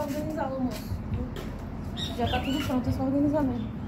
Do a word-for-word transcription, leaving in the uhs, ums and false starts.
organizar o almoço. Já tá tudo pronto, é só organizar mesmo.